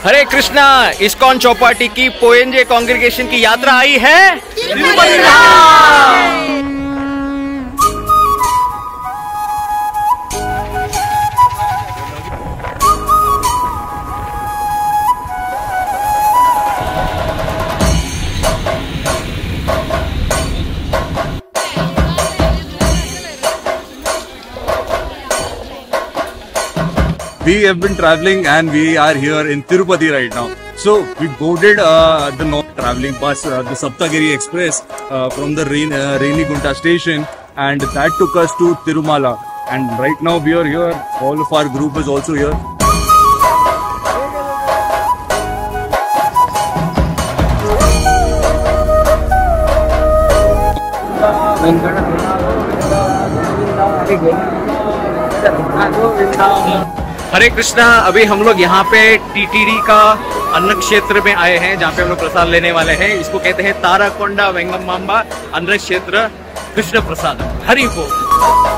हरे Krishna ISKCON Chowpatty की पोएंजे congregation की यात्रा आई है तिरुपति धाम। We have been traveling and we are here in Tirupati right now. So we boarded the North traveling bus, the Saptagiri Express from the Renigunta station, and that took us to Tirumala. And right now we are here. All of our group is also here. हरे कृष्णा अभी हम लोग यहाँ पे TTD का अन्न क्षेत्र में आए हैं जहाँ पे हम लोग प्रसाद लेने वाले हैं। इसको कहते हैं ताराकोंडा वेंगमांबा अन्न क्षेत्र कृष्ण प्रसाद। हरि बोल।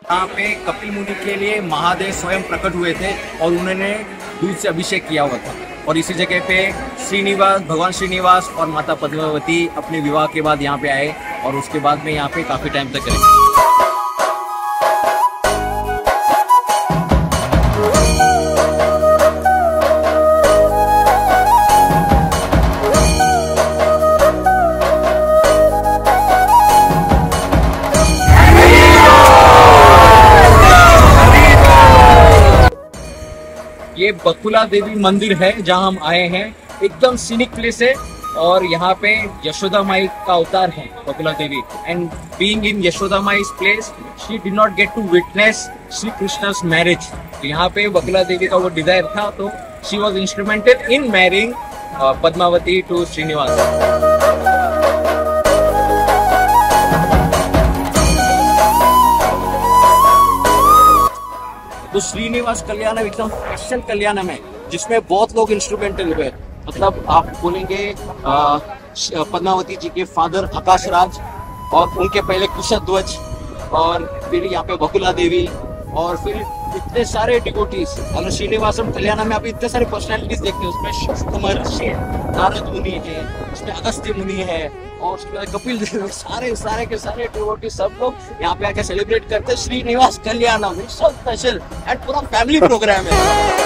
यहाँ पे कपिल मुनि के लिए महादेव स्वयं प्रकट हुए थे और उन्होंने दूध से अभिषेक किया हुआ था। और इसी जगह पे भगवान श्रीनिवास और माता पद्मावती अपने विवाह के बाद यहाँ पे आए और उसके बाद में यहाँ पे काफी टाइम तक रहे। ये बकुला देवी मंदिर है जहां हम आए हैं। एकदम सीनिक प्लेस है और यहाँ पे यशोदा माई का अवतार है Bakula Devi. And being in Yashoda माई's place she did not get to witness Shri Krishna's marriage. तो यहाँ पे बकुला देवी का वो डिजायर था, तो she was instrumental in marrying Padmavati to Srinivas. तो श्रीनिवास कल्याणम एकदम स्पेशल कल्याणम है जिसमें बहुत लोग इंस्ट्रूमेंटल हुए। मतलब आप बोलेंगे पद्मावती जी के फादर आकाश राज और उनके पहले कुशध्वज और फिर यहाँ पे बकुला देवी और फिर इतने सारे डिवोटीज। अगर श्रीनिवासम कल्याणम में आप इतने सारे पर्सनैलिटीज देखते हैं, उसमें शुष्क महर्षि है, नारद मुनि है, उसमें अगस्त्य मुनि है और उसके बाद कपिल देव, सारे के सारे डिवोटी सब लोग यहाँ पे आके सेलिब्रेट करते हैं Srinivasa Kalyanam. It's so special and पूरा फैमिली प्रोग्राम है।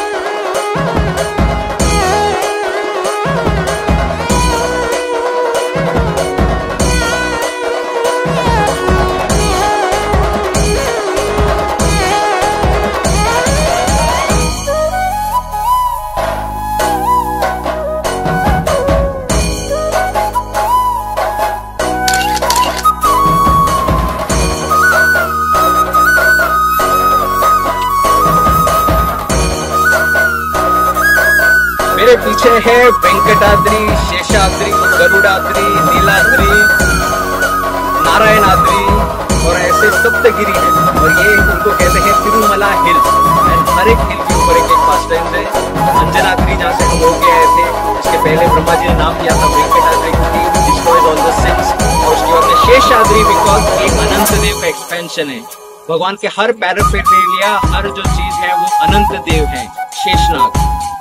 मेरे पीछे है वेंकटाद्रि, शेषाद्रि, गरुड़ाद्रि, नीलाद्रि, नारायणाद्रि और ऐसे सप्तगिरी है। और ये उनको कहते हैं तिरुमला हिल्स। एंड हर एक हिल के ऊपर एक पास टाइम है। अंजनाद्रि जहाँ से हम लोग आए थे, इसके पहले ब्रह्मा जी ने नाम दिया था वेंकटाद्रि क्योंकि डिस्ट्रॉयज ऑल द सिंस। और उसके बाद में शेषाद्रि बिकॉज एक अनंत देव का एक्सपेंशन है। भगवान के हर पैराफेरेलिया, हर जो चीज है वो अनंत देव है, शेषनाग।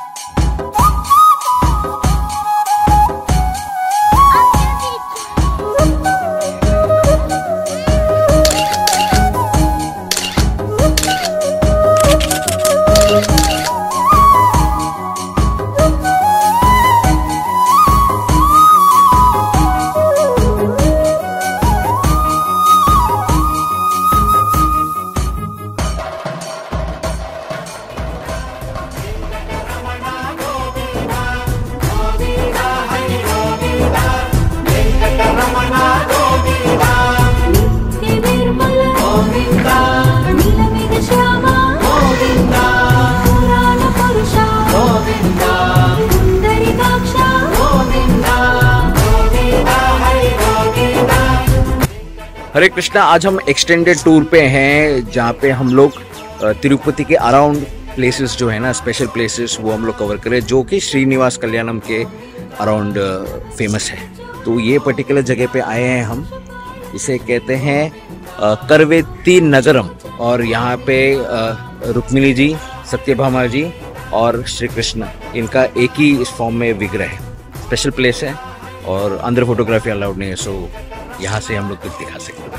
हरे कृष्णा। आज हम एक्सटेंडेड टूर पे हैं जहाँ पे हम लोग तिरुपति के अराउंड प्लेसेस जो है ना, स्पेशल प्लेसेस, वो हम लोग कवर करें जो कि श्रीनिवास कल्याणम के अराउंड फेमस है। तो ये पर्टिकुलर जगह पे आए हैं हम, इसे कहते हैं करवेती नगरम। और यहाँ पे रुक्मिणी जी, सत्यभामा जी और श्री कृष्ण, इनका एक ही इस फॉर्म में विग्रह है। स्पेशल प्लेस है और अंदर फोटोग्राफी अलाउड नहीं है, सो यहाँ से हम लोग कुछ दिखा सकते हैं।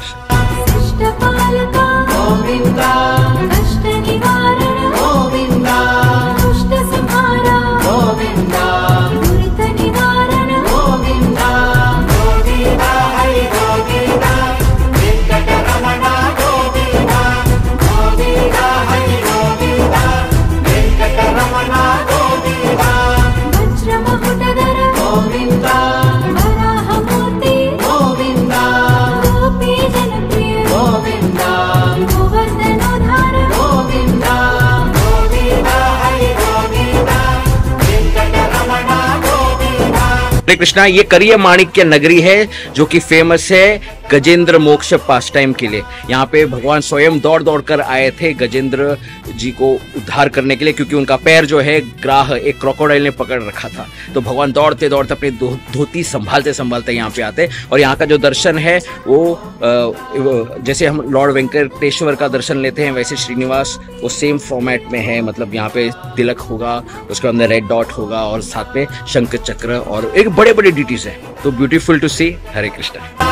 हरे कृष्णा। ये करिया माणिक्य नगरी है जो कि फेमस है गजेंद्र मोक्ष पास टाइम के लिए। यहाँ पे भगवान स्वयं दौड़ दौड़ कर आए थे गजेंद्र जी को उद्धार करने के लिए, क्योंकि उनका पैर जो है ग्राह एक क्रोकोडाइल ने पकड़ रखा था। तो भगवान दौड़ते दौड़ते अपनी धोती संभालते संभालते यहाँ पे आते, और यहाँ का जो दर्शन है वो जैसे हम लॉर्ड वेंकटेश्वर का दर्शन लेते हैं वैसे श्रीनिवास वो सेम फॉर्मेट में है। मतलब यहाँ पे तिलक होगा, उसके अंदर रेड डॉट होगा और साथ में शंख चक्र और एक बड़े बड़े डिटीज है। तो beautiful to see. Hare Krishna.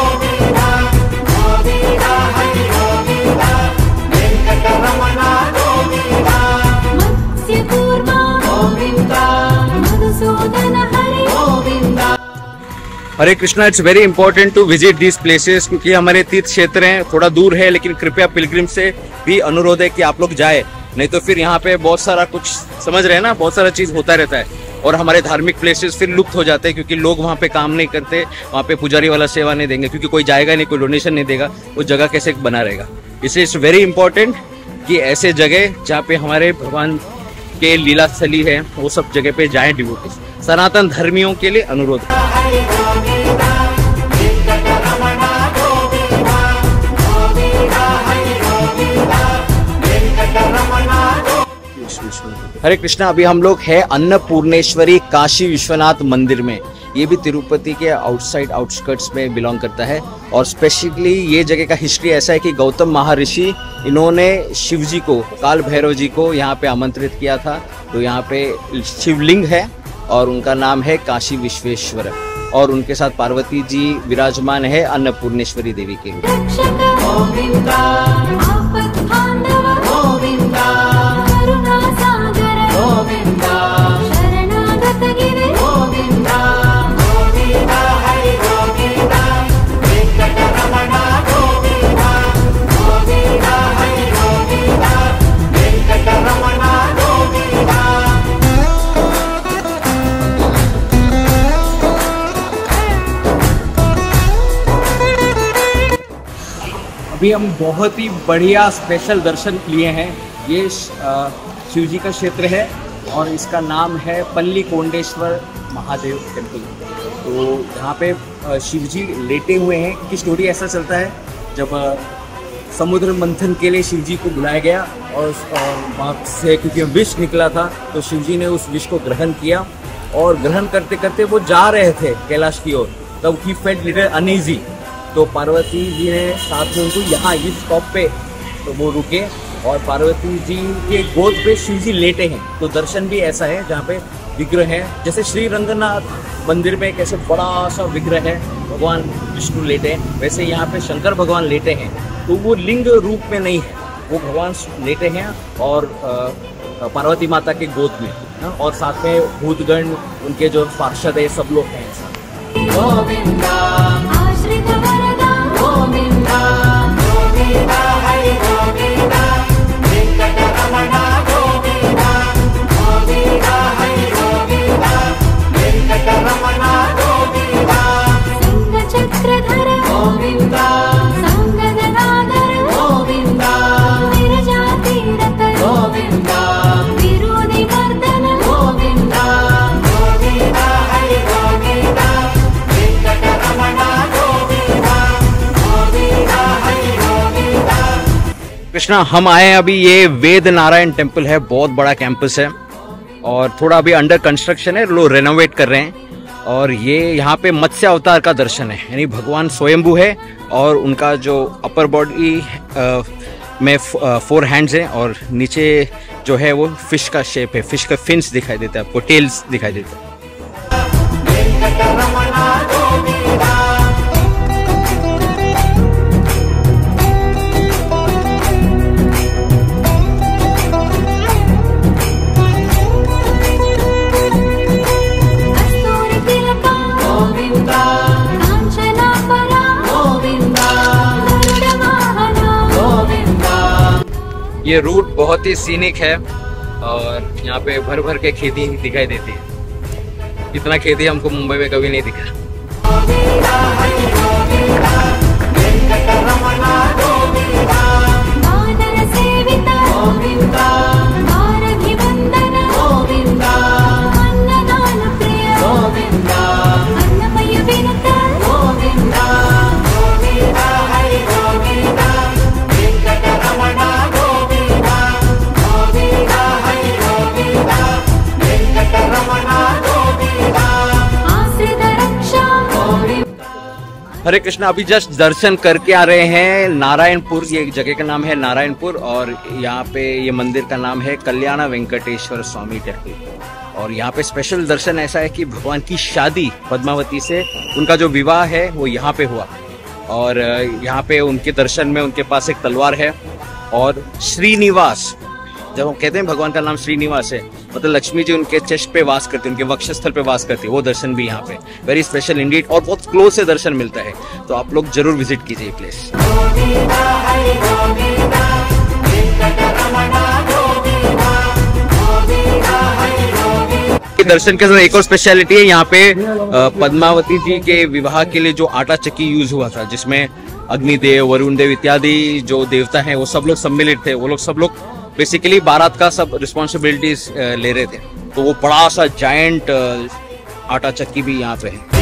Hare Krishna. It's very important to visit these places, क्योंकि हमारे तीर्थ क्षेत्र हैं, थोड़ा दूर है, लेकिन कृपया पिलग्रिम से भी अनुरोध है कि आप लोग जाए, नहीं तो फिर यहाँ पे बहुत सारा कुछ समझ रहे हैं ना, बहुत सारा चीज होता रहता है और हमारे धार्मिक प्लेसेस फिर लुप्त हो जाते हैं, क्योंकि लोग वहाँ पे काम नहीं करते, वहाँ पे पुजारी वाला सेवा नहीं देंगे, क्योंकि कोई जाएगा नहीं, कोई डोनेशन नहीं देगा, वो जगह कैसे बना रहेगा। इसलिए इट्स वेरी इंपॉर्टेंट कि ऐसे जगह जहाँ पे हमारे भगवान के लीला स्थली है वो सब जगह पे जाएं डिवोटीज। सनातन धर्मियों के लिए अनुरोध। हरे कृष्णा। अभी हम लोग हैं अन्नपूर्णेश्वरी काशी विश्वनाथ मंदिर में। ये भी तिरुपति के आउटस्कर्ट्स में बिलोंग करता है, और स्पेशली ये जगह का हिस्ट्री ऐसा है कि गौतम महर्षि इन्होंने शिव जी को, काल भैरव जी को यहाँ पे आमंत्रित किया था। तो यहाँ पे शिवलिंग है और उनका नाम है काशी विश्वेश्वर, और उनके साथ पार्वती जी विराजमान है अन्नपूर्णेश्वरी देवी के रूप। अभी हम बहुत ही बढ़िया स्पेशल दर्शन लिए हैं। ये शिव जी का क्षेत्र है और इसका नाम है पल्ली कोंडेश्वर महादेव टेम्पल। तो यहाँ पे शिव जी लेटे हुए हैं। कि स्टोरी ऐसा चलता है, जब समुद्र मंथन के लिए शिव जी को बुलाया गया और वहाँ से क्योंकि विष निकला था, तो शिव जी ने उस विष को ग्रहण किया, और ग्रहण करते करते वो जा रहे थे कैलाश की ओर, तब ही फेल्ट लिटिल अनईजी। तो पार्वती जी ने साथ में उनको यहाँ इस स्टॉप पे तो वो रुके, और पार्वती जी के गोद पे शिव जी लेटे हैं। तो दर्शन भी ऐसा है जहाँ पे विग्रह है, जैसे श्री रंगनाथ मंदिर में कैसे बड़ा सा विग्रह है, भगवान विष्णु लेटे हैं, वैसे यहाँ पे शंकर भगवान लेटे हैं। तो वो लिंग रूप में नहीं है, वो भगवान लेटे हैं और पार्वती माता के गोद में, और साथ में भूतगण उनके जो पार्षद है सब लोग हैं। कृष्णा, हम आए अभी, ये वेद नारायण टेम्पल है, बहुत बड़ा कैंपस है और थोड़ा अभी अंडर कंस्ट्रक्शन है, लोग रेनोवेट कर रहे हैं। और ये यहाँ पे मत्स्य अवतार का दर्शन है, यानी भगवान स्वयंभू है और उनका जो अपर बॉडी में 4 हैंड्स हैं और नीचे जो है वो फिश का शेप है, फिश का फिन्स दिखाई देता है, आपको टेल्स दिखाई देता है। ये रूट बहुत ही सीनिक है और यहाँ पे भर भर के खेती दिखाई देती है। इतना खेती हमको मुंबई में कभी नहीं दिखा। हरे कृष्णा, अभी जस्ट दर्शन करके आ रहे हैं नारायणपुर। ये एक जगह का नाम है नारायणपुर और यहाँ पे ये मंदिर का नाम है कल्याण वेंकटेश्वर स्वामी टेम्पल। और यहाँ पे स्पेशल दर्शन ऐसा है कि भगवान की शादी पद्मावती से, उनका जो विवाह है वो यहाँ पे हुआ। और यहाँ पे उनके दर्शन में उनके पास एक तलवार है और श्रीनिवास, जब हम कहते हैं भगवान का नाम श्रीनिवास है, मतलब लक्ष्मी जी उनके चेस्ट पे वास करती है, उनके वक्षस्थल पे वास करती है, वो दर्शन भी यहाँ पे वेरी स्पेशल इंडीड और बहुत क्लोज से दर्शन मिलता है। तो आप लोग जरूर विजिट कीजिए प्लेस। दर्शन के साथ एक और स्पेशलिटी है, यहाँ पे पद्मावती जी के विवाह के लिए जो आटा चक्की यूज हुआ था, जिसमें अग्निदेव, वरुण देव इत्यादि जो देवता हैं वो सब लोग सम्मिलित थे। वो लोग सब लोग बेसिकली बारात का सब रिस्पॉन्सिबिलिटीज ले रहे थे। तो वो बड़ा सा जायंट आटा चक्की भी यहाँ पे है।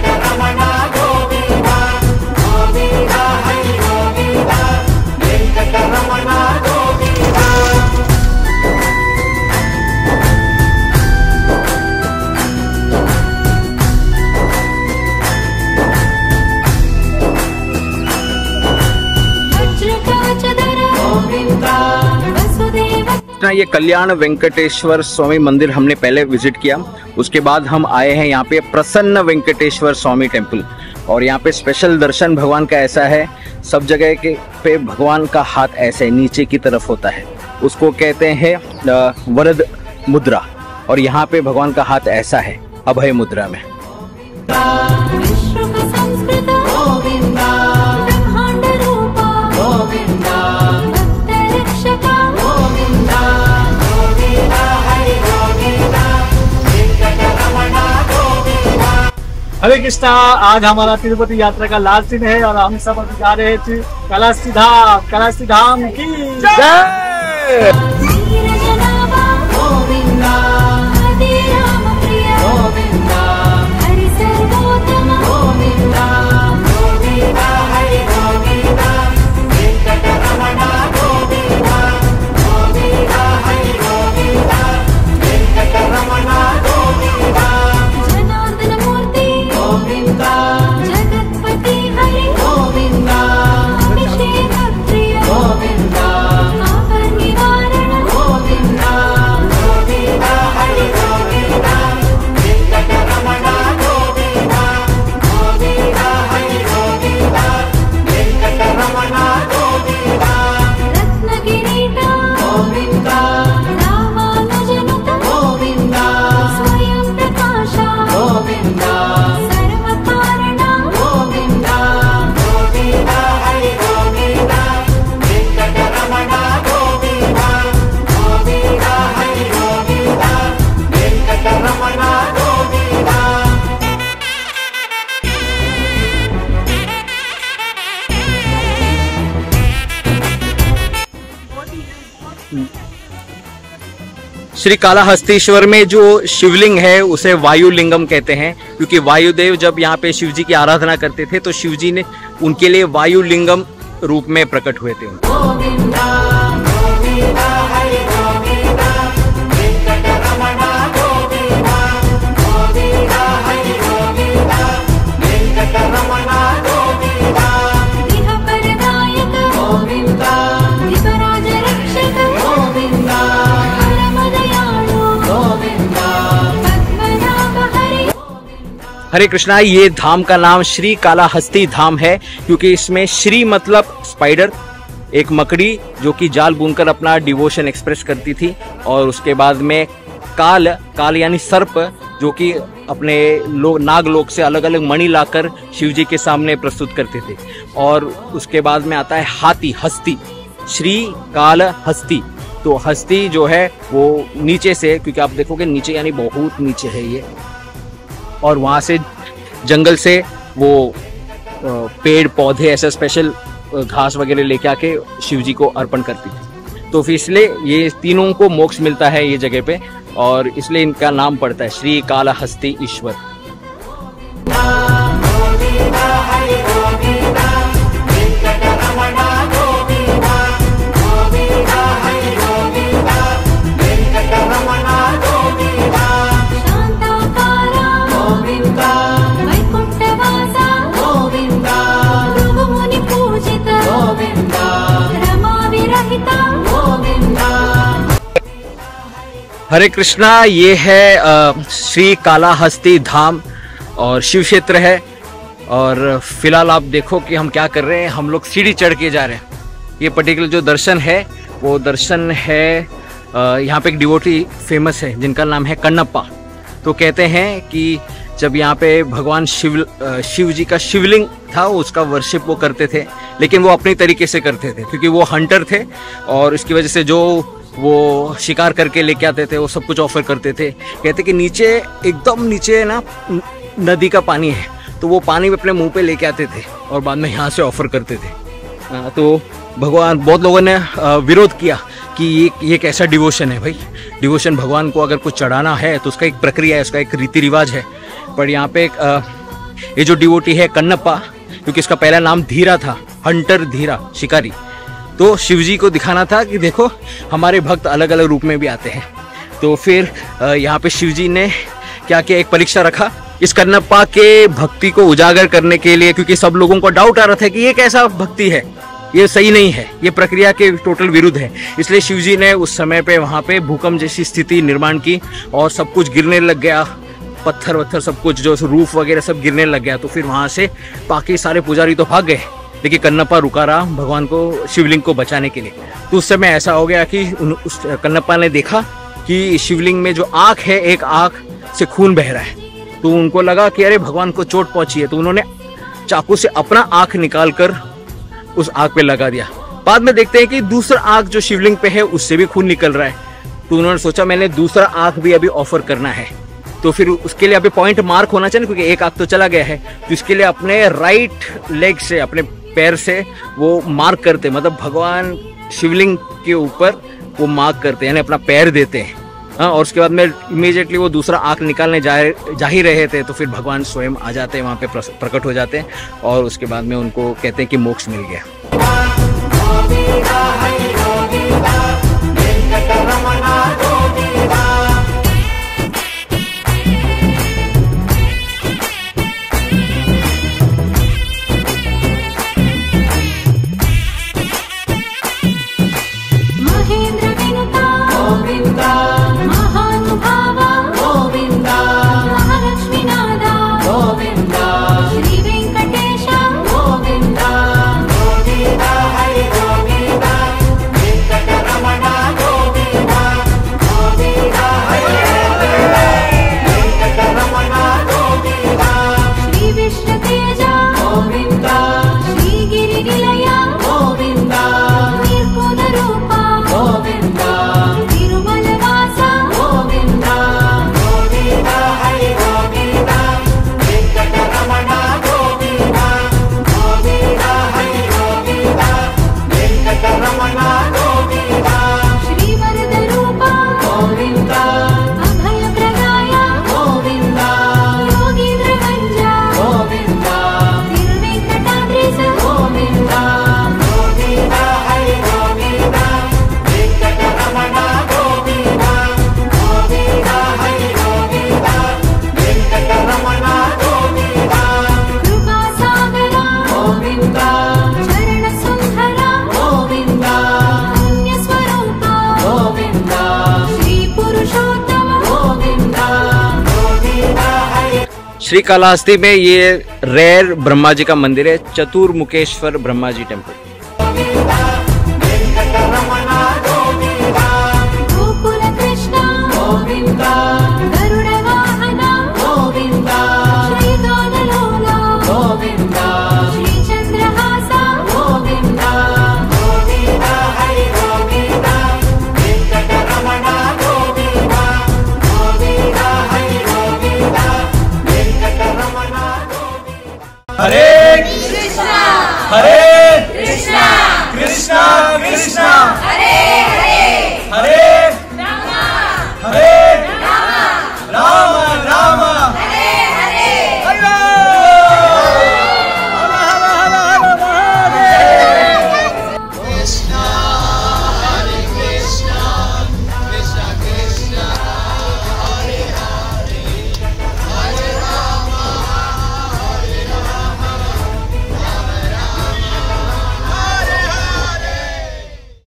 ये कल्याण वेंकटेश्वर स्वामी मंदिर हमने पहले विजिट किया, उसके बाद हम आए हैं यहाँ पे प्रसन्न वेंकटेश्वर स्वामी टेम्पल। और यहाँ पे स्पेशल दर्शन भगवान का ऐसा है, सब जगह के पे भगवान का हाथ ऐसे नीचे की तरफ होता है, उसको कहते हैं वरद मुद्रा। और यहाँ पे भगवान का हाथ ऐसा है अभय मुद्रा में। हरे कृष्णा, आज हमारा तिरुपति यात्रा का लास्ट दिन है और हम सब अभी जा रहे थे कालास्ती धाम। कालास्ती धाम की जय। श्री कालाहस्तीश्वर में जो शिवलिंग है उसे वायुलिंगम कहते हैं, क्योंकि वायुदेव जब यहाँ पे शिव जी की आराधना करते थे तो शिव जी ने उनके लिए वायुलिंगम रूप में प्रकट हुए थे। हरे कृष्णा, ये धाम का नाम श्री कालाहस्ती धाम है, क्योंकि इसमें श्री मतलब स्पाइडर, एक मकड़ी जो कि जाल बुनकर अपना डिवोशन एक्सप्रेस करती थी, और उसके बाद में काल, काल यानी सर्प, जो कि अपने नागलोक से अलग अलग मणि लाकर शिव जी के सामने प्रस्तुत करते थे। और उसके बाद में आता है हाथी, हस्ती, श्री काल हस्ती। तो हस्ती जो है वो नीचे से, क्योंकि आप देखोगे नीचे यानी बहुत नीचे है ये, और वहाँ से जंगल से वो पेड़ पौधे ऐसे स्पेशल घास वगैरह लेके आके शिव जी को अर्पण करती थी। तो फिर इसलिए ये तीनों को मोक्ष मिलता है ये जगह पे, और इसलिए इनका नाम पड़ता है श्री कालाहस्ती ईश्वर। हरे कृष्णा, ये है श्री कालाहस्ती धाम और शिव क्षेत्र है। और फिलहाल आप देखो कि हम क्या कर रहे हैं, हम लोग सीढ़ी चढ़ के जा रहे हैं। ये पर्टिकुलर जो दर्शन है वो दर्शन है यहाँ पे एक डिवोटी फेमस है जिनका नाम है कन्नप्पा। तो कहते हैं कि जब यहाँ पे भगवान शिव जी का शिवलिंग था उसका वर्शिप वो करते थे, लेकिन वो अपनी तरीके से करते थे क्योंकि वो हंटर थे और इसकी वजह से जो वो शिकार करके लेके आते थे वो सब कुछ ऑफर करते थे। कहते कि नीचे एकदम नीचे ना नदी का पानी है, तो वो पानी अपने मुंह पे लेके आते थे और बाद में यहाँ से ऑफर करते थे। तो भगवान, बहुत लोगों ने विरोध किया कि ये कैसा डिवोशन है भाई। डिवोशन, भगवान को अगर कुछ चढ़ाना है तो उसका एक प्रक्रिया है, उसका एक रीति रिवाज है। पर यहाँ पे ये जो डिवोटी है कन्नप्पा, क्योंकि इसका पहला नाम धीरा था, हंटर धीरा, शिकारी, तो शिवजी को दिखाना था कि देखो हमारे भक्त अलग अलग रूप में भी आते हैं। तो फिर यहाँ पे शिवजी ने क्या किया, एक परीक्षा रखा इस कन्नप्पा के भक्ति को उजागर करने के लिए, क्योंकि सब लोगों को डाउट आ रहा था कि ये कैसा भक्ति है, ये सही नहीं है, ये प्रक्रिया के टोटल विरुद्ध है। इसलिए शिवजी ने उस समय पे वहाँ पे भूकंप जैसी स्थिति निर्माण की और सब कुछ गिरने लग गया, पत्थर वत्थर सब कुछ, जो रूफ वगैरह सब गिरने लग गया। तो फिर वहाँ से बाकी सारे पुजारी तो भाग गए, लेकिन कन्नप्पा रुका रहा भगवान को, शिवलिंग को बचाने के लिए। तो उस समय ऐसा हो गया कि उस कन्नप्पा ने देखा कि शिवलिंग में जो आँख है, एक आँख से खून बह रहा है। तो उनको लगा कि अरे भगवान को चोट पहुंची है, तो उन्होंने चाकू से अपना आँख निकाल कर उस आँख पे लगा दिया। बाद में देखते हैं कि दूसरा आँख जो शिवलिंग पे है उससे भी खून निकल रहा है। तो उन्होंने सोचा मैंने दूसरा आँख भी अभी ऑफर करना है, तो फिर उसके लिए अभी पॉइंट मार्क होना चाहिए, क्योंकि एक आँख तो चला गया है। तो इसके लिए अपने राइट लेग से, अपने पैर से वो मार्क करते, मतलब भगवान शिवलिंग के ऊपर वो मार्क करते, यानी अपना पैर देते हैं। हाँ, और उसके बाद में इमीडिएटली वो दूसरा आँख निकालने जा ही रहे थे, तो फिर भगवान स्वयं आ जाते हैं, वहाँ पे प्रकट हो जाते हैं और उसके बाद में उनको कहते हैं कि मोक्ष मिल गया। श्री कालाहस्ती में ये रेयर ब्रह्मा जी का मंदिर है, चतुर्मुखेश्वर ब्रह्मा जी टेम्पल। हरे कृष्णा, हरे